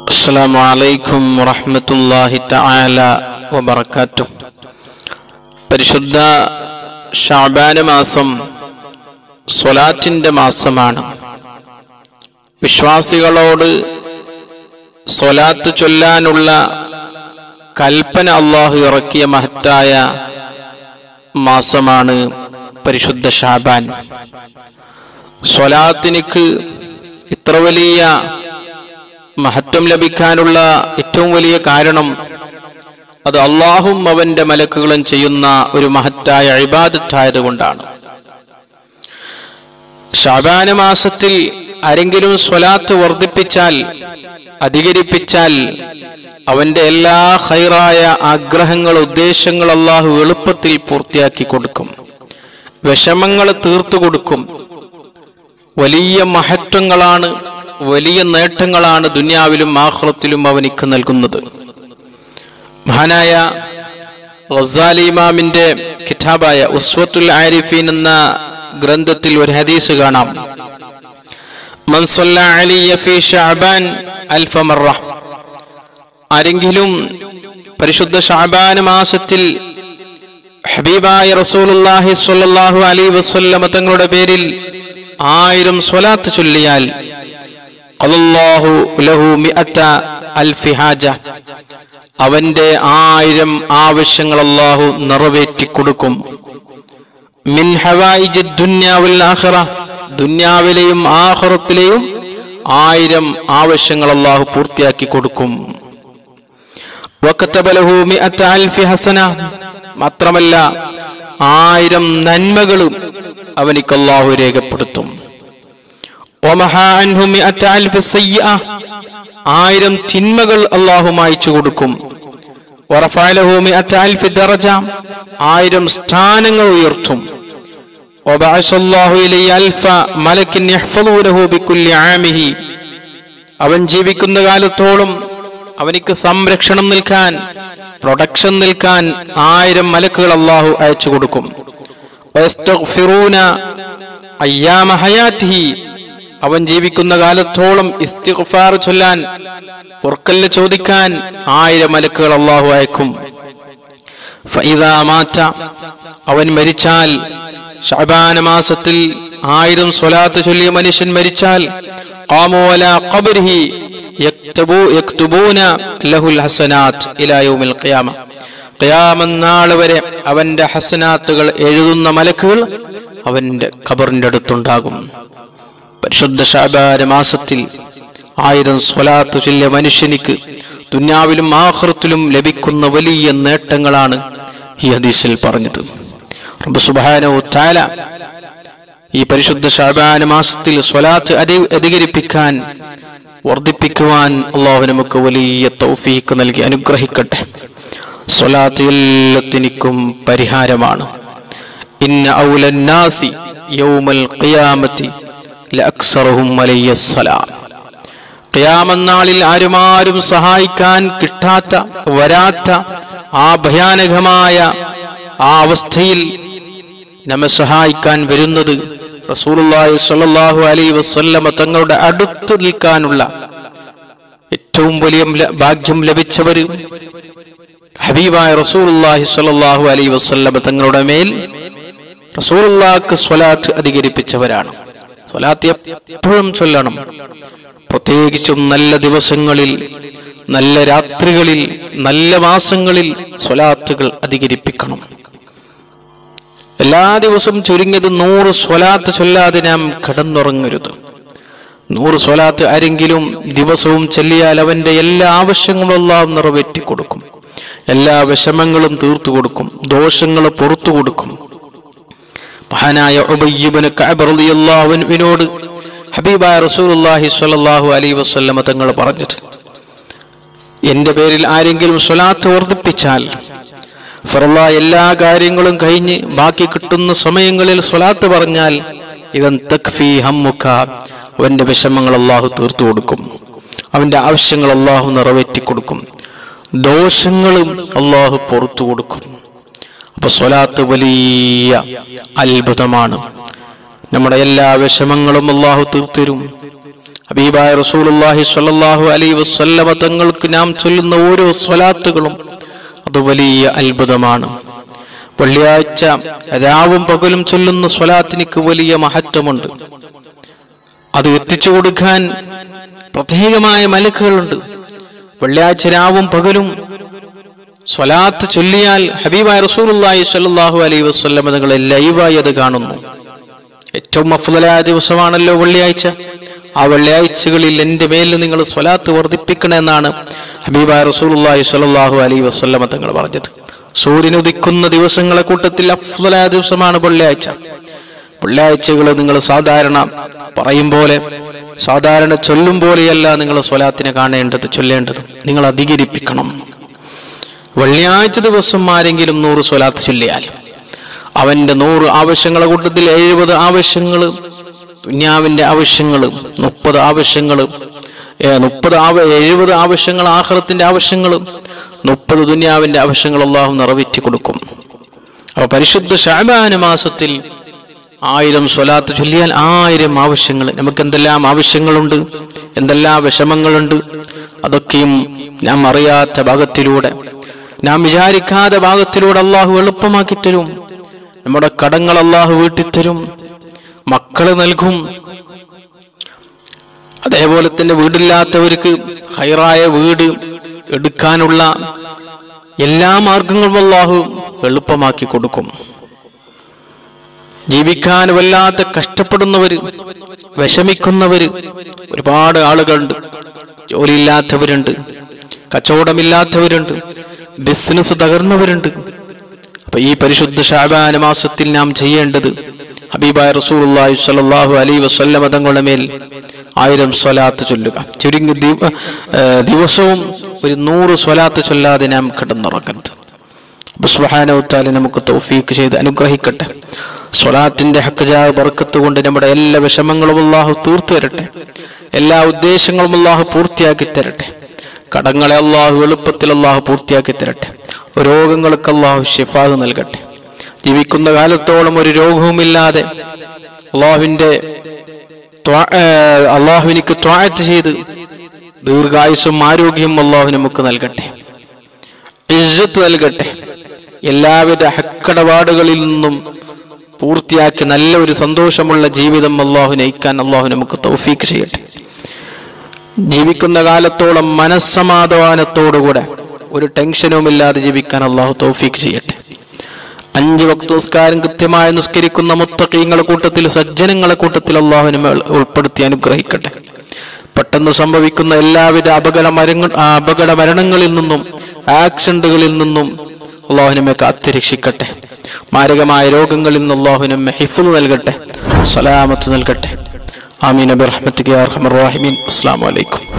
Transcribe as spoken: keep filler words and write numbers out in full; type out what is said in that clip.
അസ്സലാമു അലൈക്കും വറഹ്മത്തുള്ളാഹി തആല വബറകാതുഹു. പരിശുദ്ധ ശഅബാൻ മാസം സ്വലാത്തിന്റെ മാസമാണ്. വിശ്വാസികളോട് സ്വലാത്ത് ചൊല്ലാനുള്ള കൽപ്പന അല്ലാഹു ഇറക്കിയ മഹത്തായ മാസമാണ് പരിശുദ്ധ ശഅബാൻ. സ്വലാത്തിനിക്ക് ഇത്ര വലിയ മഹത്വം ലഭിക്കാനുള്ള ഏറ്റവും വലിയ കാരണം അത് അള്ളാഹും അവന്റെ മലക്കുകളും ചെയ്യുന്ന ഒരു മഹത്തായ ഇബാദത്തായത് കൊണ്ടാണ്. ശഅബാൻ മാസത്തിൽ ആരെങ്കിലും സ്വലാത്ത് വർദ്ധിപ്പിച്ചാൽ, അധികരിപ്പിച്ചാൽ അവന്റെ എല്ലാ ഖൈറായ ആഗ്രഹങ്ങൾ, ഉദ്ദേശങ്ങൾ അള്ളാഹു എളുപ്പത്തിൽ പൂർത്തിയാക്കി കൊടുക്കും. വിഷമങ്ങൾ തീർത്തു കൊടുക്കും. വലിയ മഹത്വങ്ങളാണ്, വലിയ നേട്ടങ്ങളാണ് ദുനിയാവിലും ആഖിറത്തിലും അവനിക്ക് നൽകുന്നത്. മഹാനായ ഗസാലി ഇമാമിന്റെ കിതാബായ ഉസ്വത്തുൽ ആരിഫീൻ എന്ന ഗ്രന്ഥത്തിൽ ഒരു ഹദീസ് കാണാം. മൻ സ്വല്ല അലയ്യ ഫീ ശഅബാൻ അൽഫ മറ, ആരെങ്കിലും പരിശുദ്ധ ശഅബാൻ മാസത്തിൽ ഹബീബായ റസൂലുള്ളാഹി സ്വല്ലല്ലാഹു അലൈഹി വസല്ലം തങ്ങളുടെ പേരിൽ ആയിരം സ്വലാത്ത് ചൊല്ലിയാൽ അല്ലാഹു ലഹു മിഅത അൽഫി ഹാജ, അവന്റെ ആയിരം ആവശ്യങ്ങൾ അല്ലാഹു നിറവേറ്റി കൊടുക്കും. മിൻ ഹവായിജി ദുനിയ വൽ ആഖിറ, ദുനിയാവിലെയും ആഖിറത്തിലെയും ആയിരം ആവശ്യങ്ങൾ അല്ലാഹു പൂർത്തിയാക്കി കൊടുക്കും. വകതബ ലഹു മിഅത അൽഫി ഹസന, മാത്രമല്ല ആയിരം നന്മകളും അവനിക്ക് അല്ലാഹു രേഖപ്പെടുത്തും. ആയിരം തിന്മകൾ അല്ലാഹു മായ്ച്ചു കൊടുക്കും. ആയിരം സ്ഥാനങ്ങൾ ഉയർത്തും. അവൻ ജീവിക്കുന്ന കാലത്തോളം അവനിക്ക് സംരക്ഷണം നിൽക്കാൻ, പ്രൊട്ടക്ഷൻ നിൽക്കാൻ ആയിരം മലക്കുകൾ അല്ലാഹു അയച്ചു കൊടുക്കും. അവൻ ജീവിക്കുന്ന കാലത്തോളം ഇസ്തിഗ്ഫാർ ചൊല്ലാൻ, പൊറുക്കലിന് ചോദിക്കാൻ ആയിരം മലക്കുകൾ അല്ലാഹു അയക്കും. ഫഇദാ മാത, അവൻ മരിച്ചാൽ, ശഅബാൻ മാസത്തിൽ ആയിരം സ്വലാത്ത് ചൊല്ലിയ മനുഷ്യൻ മരിച്ചാൽ, ഖാമു അലാ ഖബ്രിഹി യക്തബു യക്തുബൂന ലഹുൽ ഹസനാത്ത് ഇലാ യൗമിൽ ഖിയാമ, ഖിയാമത്ത് നാൾ വരെ അവന്റെ ഹസനാത്തുകൾ എഴുതുന്ന മലക്കുകൾ അവന്റെ ഖബറിന്റെ അടുത്തുണ്ടാകും. പരിശുദ്ധ ശഅബാൻ മാസത്തിൽ ആയിരം സ്വലാത്ത് ചൊല്ലിയ മനുഷ്യനിക്ക് ദുനിയാവിലും ആഖിറത്തിലും ലഭിക്കുന്ന വലിയ നേട്ടങ്ങളാണ് ഈ ഹദീസിൽ പറഞ്ഞത്. റബ്ബ് സുബ്ഹാനഹു തആല ഈ പരിശുദ്ധ ശഅബാൻ മാസത്തിൽ സ്വലാത്ത് അധികരിപ്പിക്കാൻ, വർദ്ധിപ്പിക്കുവാൻ അല്ലാഹു നമുക്ക് വലിയ തൗഫീഖ് നൽകി അനുഗ്രഹിക്കട്ടെ. സ്വലാത്ത് എല്ലാത്തിനും പരിഹാരമാണ്. ഇന്ന ഔലൻ നാസി യൗമൽ ഖിയാമത്തി ലഅക്സറുഹും അലയ്യസ്സലാം, ഖിയാമത്ത് നാളിൽ ആരുമാരും സഹായിക്കാൻ കിട്ടാത്ത, വരാത്ത ആ ഭയാനകമായ ആ അവസ്ഥയിൽ നമ്മെ സഹായിക്കാൻ വരുന്നത് റസൂലുള്ളാഹി സ്വല്ലല്ലാഹു അലൈഹി വസല്ലമ തങ്ങളുടെ അടുത്ത് നിൽക്കാനുള്ള ഏറ്റവും വലിയ ഭാഗ്യം ലഭിച്ചവർ ഹബീബായ റസൂലുള്ളാഹി സ്വല്ലല്ലാഹു അലൈഹി വസല്ലമ തങ്ങളുടെ മേൽ റസൂലുള്ളാഹിക്ക് സ്വലാത്ത് അധികരിപ്പിച്ചവരാണ്. സ്വലാത്ത് എപ്പോഴും ചൊല്ലണം. പ്രത്യേകിച്ചും നല്ല ദിവസങ്ങളിൽ, നല്ല രാത്രികളിൽ, നല്ല മാസങ്ങളിൽ സ്വലാത്തുകൾ അധികരിപ്പിക്കണം. എല്ലാ ദിവസവും ചുരുങ്ങിയത് നൂറ് സ്വലാത്ത് ചൊല്ലാതെ നാം കിടന്നുറങ്ങരുത്. നൂറ് സ്വലാത്ത് ആരെങ്കിലും ദിവസവും ചൊല്ലിയാൽ അവന്റെ എല്ലാ ആവശ്യങ്ങളും അല്ലാഹു നിറവേറ്റി കൊടുക്കും. എല്ലാ വിഷമങ്ങളും തീർത്തു കൊടുക്കും. ദോഷങ്ങൾ പുറത്തു കൊടുക്കും. മഹാനായ ഉബയ്യ് ഇബ്നു കഅബ് റളിയല്ലാഹു അൻഹുവിനോട് ഹബീബായ റസൂലുള്ളാഹി സ്വല്ലല്ലാഹു അലൈഹി വസല്ലമ തങ്ങൾ പറഞ്ഞത്, എന്റെ പേരിൽ ആരെങ്കിലും സ്വലാത്ത് വർദ്ധിപ്പിച്ചാൽ, ഫർളായ എല്ലാ കാര്യങ്ങളും കഴിഞ്ഞ് ബാക്കി കിട്ടുന്ന സമയങ്ങളിൽ സ്വലാത്ത് പറഞ്ഞാൽ, ഇദൻ തക്ഫി ഹമ്മുക, അവന്റെ വിഷമങ്ങൾ അല്ലാഹു തീർത്തു കൊടുക്കും. അവന്റെ ആവശ്യങ്ങൾ അല്ലാഹു നിറവേറ്റി കൊടുക്കും. ദോഷങ്ങളും അല്ലാഹു പുറത്തു കൊടുക്കും. അപ്പൊ സ്വലാത്ത് വലിയ അത്ഭുതമാണ്. നമ്മുടെ എല്ലാ വിഷമങ്ങളും അല്ലാഹു തീർത്തരും. ഹബീബായ റസൂലുള്ളാഹി സ്വല്ലല്ലാഹു അലൈഹി വസല്ലമ തങ്ങൾക്ക് നാം ചൊല്ലുന്ന ഓരോ സ്വലാത്തുകളും അത് വലിയ അത്ഭുതമാണ്. വെള്ളിയാഴ്ച രാവും പകലും ചൊല്ലുന്ന സ്വലാത്തിനിക്ക് വലിയ മഹത്വമുണ്ട്. അത് എത്തിച്ചു കൊടുക്കാൻ പ്രത്യേകമായ മലക്കുകളുണ്ട്. വെള്ളിയാഴ്ച രാവും പകലും സ്വലാത്ത് ചൊല്ലിയാൽ ഹബീബായ റസൂലുള്ളാഹി സ്വല്ലല്ലാഹു അലൈഹി വസല്ലമ തങ്ങൾ ലൈവായി അത് കാണുന്നു. ഏറ്റവും അഫ്ളലായ ദിവസമാണല്ലോ വെള്ളിയാഴ്ച. ആ വെള്ളിയാഴ്ചകളിൽ എൻ്റെ മേൽ നിങ്ങൾ സ്വലാത്ത് വർദ്ധിപ്പിക്കണമെന്നാണ് ഹബീബായ റസൂലുള്ളാഹി സ്വല്ലല്ലാഹു അലൈഹി വസല്ലമ തങ്ങൾ പറഞ്ഞത്. സൂര്യൻ ഉദിക്കുന്ന ദിവസങ്ങളെ കൂട്ടത്തിൽ അഫ്ളലായ ദിവസമാണ് വെള്ളിയാഴ്ച. വെള്ളിയാഴ്ചകൾ നിങ്ങൾ സാധാരണ പറയും പോലെ, സാധാരണ ചൊല്ലും പോലെയല്ല നിങ്ങൾ സ്വലാത്തിനെ കാണേണ്ടത്, ചൊല്ലേണ്ടത്. നിങ്ങൾ അധികരിപ്പിക്കണം. വെള്ളിയാഴ്ച ദിവസം ആരെങ്കിലും നൂറ് സ്വലാത്ത് ചൊല്ലിയാൽ അവന്റെ നൂറ് ആവശ്യങ്ങളെ കൂട്ടത്തിൽ എഴുപത് ആവശ്യങ്ങൾ ദുനിയാവിന്റെ ആവശ്യങ്ങൾ, മുപ്പത് ആവശ്യങ്ങൾ മുപ്പത് ആവ എഴുപത് ആവശ്യങ്ങൾ ആഖിറത്തിന്റെ ആവശ്യങ്ങൾ, മുപ്പത് ദുനിയാവിന്റെ ആവശ്യങ്ങൾ അല്ലാഹു നിറവേറ്റി കൊടുക്കും. അപ്പൊ പരിശുദ്ധ ശഅബാൻ മാസത്തിൽ ആയിരം സ്വലാത്ത് ചൊല്ലിയാൽ ആയിരം ആവശ്യങ്ങൾ. നമുക്ക് എന്തെല്ലാം ആവശ്യങ്ങളുണ്ട്, എന്തെല്ലാം വിഷമങ്ങളുണ്ട്, അതൊക്കെയും നാം അറിയാത്ത ഭാഗത്തിലൂടെ, നാം വിചാരിക്കാത്ത ഭാഗത്തിലൂടെ അള്ളാഹു എളുപ്പമാക്കി തരും. നമ്മുടെ കടങ്ങൾ അള്ളാഹു വീട്ടിത്തരും, മക്കള് നൽകും. അതേപോലെ തന്നെ വീടില്ലാത്തവർക്ക് ഹൈറായ വീട് എടുക്കാനുള്ള എല്ലാ മാർഗങ്ങളും അള്ളാഹു എളുപ്പമാക്കി കൊടുക്കും. ജീവിക്കാൻ വല്ലാതെ കഷ്ടപ്പെടുന്നവര്, വിഷമിക്കുന്നവര് ഒരുപാട് ആളുകളുണ്ട്. ജോലിയില്ലാത്തവരുണ്ട്, കച്ചവടമില്ലാത്തവരുണ്ട്, ബിസിനസ് തകർന്നവരുണ്ട്. അപ്പൊ ഈ പരിശുദ്ധ ശഅബാൻ മാസത്തിൽ നാം ചെയ്യേണ്ടത് ഹബീബായ റസൂലുള്ളാഹി സ്വല്ലല്ലാഹു അലൈഹി വസല്ലമ തങ്ങളുടെ മേൽ ആയിരം സ്വലാത്ത് ചൊല്ലുക. ചുരുങ്ങി ദിവസവും ഒരു നൂറ് സ്വലാത്ത് ചൊല്ലാതെ നാം കിടന്നുറങ്ങരുത്. സുബ്ഹാനഹു വ തആല നമുക്ക് തൗഫീഖ് ചെയ്ത് അനുഗ്രഹിക്കട്ടെ. സ്വലാത്തിന്റെ ഹഖ്ജായ ബർക്കത്ത് കൊണ്ട് നമ്മുടെ എല്ലാ വിഷമങ്ങളും അല്ലാഹു തീർത്തു തരട്ടെ. എല്ലാ ഉദ്ദേശങ്ങളും അല്ലാഹു പൂർത്തിയാക്കി തരട്ടെ. കടങ്ങളെ അല്ലാഹു എളുപ്പത്തിൽ അല്ലാഹു പൂർത്തിയാക്കി തരട്ടെ. രോഗങ്ങൾക്ക് അല്ലാഹു ശിഫാഅ് നൽകട്ടെ. ജീവിക്കുന്ന കാലത്തോളം ഒരു രോഗവുമില്ലാതെ അല്ലാഹുവിന്റെ അല്ലാഹുവിനിക്ക് ത്വഅത്ത് ചെയ്ത് ദീർഘായുസ്സും ആരോഗ്യവും അല്ലാഹു നമുക്ക് നൽകട്ടെ. ഇസ്സത്ത് നൽകട്ടെ. എല്ലാവിധ ഹക്കടപാടുകളിൽ നിന്നും പൂർത്തിയാക്കി നല്ല ഒരു സന്തോഷമുള്ള ജീവിതം അല്ലാഹു നയിക്കാൻ അല്ലാഹു നമുക്ക് തൗഫീഖ് ചെയ്യട്ടെ. ജീവിക്കുന്ന കാലത്തോളം മനസ്സമാധാനത്തോടുകൂടെ ഒരു ടെൻഷനുമില്ലാതെ ജീവിക്കാൻ അല്ലാഹു തൗഫീഖ് ചെയ്യട്ടെ. അഞ്ച് വക്ത് നിസ്കാരം കൃത്യമായി നിസ്കരിക്കുന്ന മുത്തഖീങ്ങളുടെ കൂട്ടത്തിൽ, സജ്ജനങ്ങളെ കൂട്ടത്തിൽ അല്ലാഹു നമ്മെ ഉൾപ്പെടുത്തി അനുഗ്രഹിക്കട്ടെ. പെട്ടെന്ന് സംഭവിക്കുന്ന എല്ലാവിധ അപകട മരങ്ങൾ അപകട മരണങ്ങളിൽ നിന്നും ആക്സിഡന്റുകളിൽ നിന്നും അല്ലാഹു നമ്മെ കാത്തുരക്ഷിക്കട്ടെ. മാരകമായ രോഗങ്ങളിൽ നിന്ന് അല്ലാഹു നമ്മെ ഹിഫ്ള് നൽകട്ടെ, സലാമത്ത് നൽകട്ടെ. ആമീൻ ബിറഹ്മതിക യാ അർഹമർ റഹീമീൻ. അസ്സലാമു അലൈക്കും.